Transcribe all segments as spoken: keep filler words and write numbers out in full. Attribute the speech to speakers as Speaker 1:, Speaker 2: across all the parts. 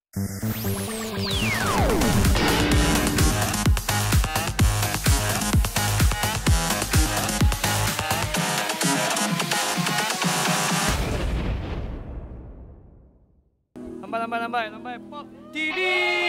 Speaker 1: Lambai, lambai, lambai, lambai. Pop T V!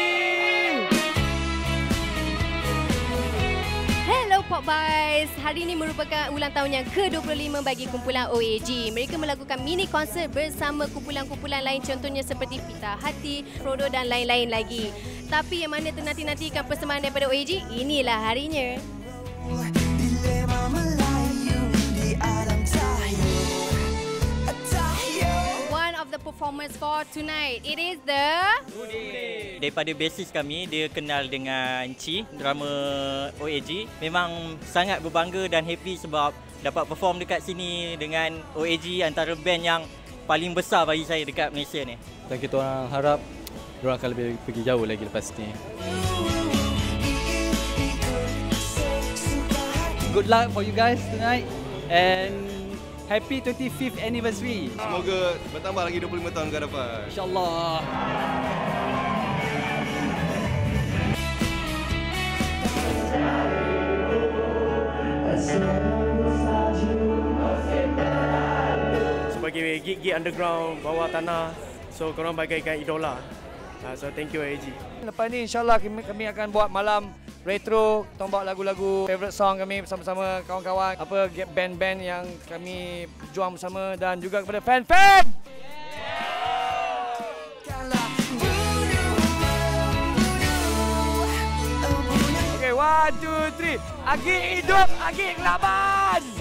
Speaker 2: Hello Pop Boys. Hari ini merupakan ulang tahun yang ke dua puluh lima bagi kumpulan O A G. Mereka melakukan mini konsert bersama kumpulan-kumpulan lain, contohnya seperti Pita Hati, Frodo dan lain-lain lagi. Tapi yang mana ternanti-nantikan persembahan daripada O A G, inilah harinya. The performance for tonight, it is the
Speaker 3: Rudy. Daripada basis kami, dia kenal dengan Ci, drama O A G. Memang sangat berbangga dan happy sebab dapat perform dekat sini dengan O A G, antara band yang paling besar bagi saya dekat Malaysia ni.
Speaker 4: Dan kita orang harap diorang akan lebih pergi jauh lagi lepas ni.
Speaker 1: Good luck for you guys tonight and happy twenty-fifth anniversary.
Speaker 5: Semoga bertambah lagi dua puluh lima tahun ke depan.
Speaker 1: InsyaAllah.
Speaker 6: Sebagai gig-gig underground bawah tanah, so korang bagaikan idola. Uh, so thank you O A G.
Speaker 1: Lepas ni insyaAllah kami, kami akan buat malam retro, tombak lagu-lagu favorite song kami bersama-sama kawan-kawan, apa band-band yang kami berjuang bersama, dan juga kepada fan-fan. Okay, one, two, three. Agik hidup, Agik laban.